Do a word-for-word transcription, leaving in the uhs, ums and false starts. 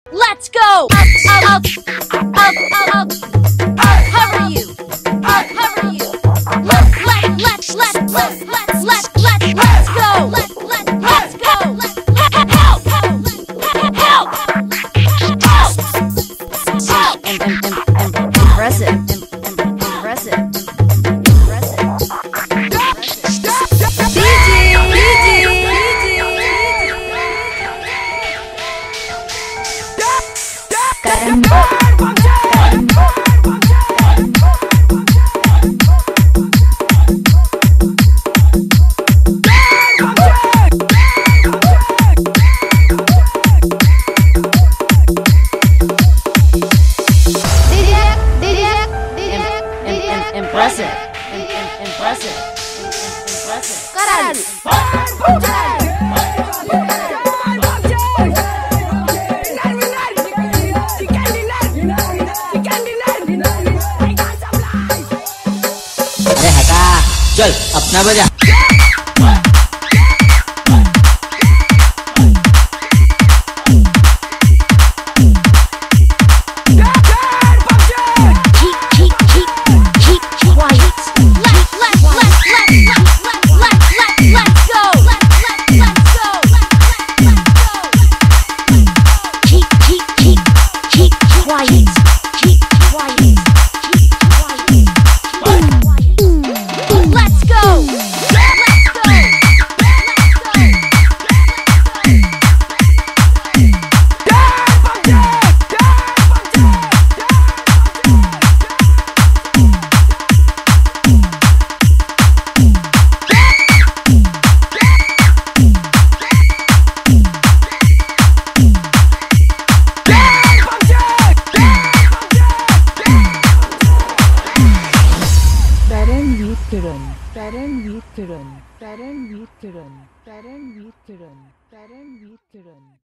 Let's go! Up, up, up, up, up, up. Cover you. Up, cover you. Let, let, let, let, let, let, let, let, let's go. Let, let, let's go. Help, help, help, help. Im- im- im- im- Impressive, Im- im- impressive, Im- impressive. D J, D J, Caramba. Impressive. Im- im- Impressive. Im- im- Impressive. Caralho. अरे हटा, चल अपना बजा। Paran Veteran, Paran Veteran, Paran Veteran, Paran Veteran, Paran Veteran.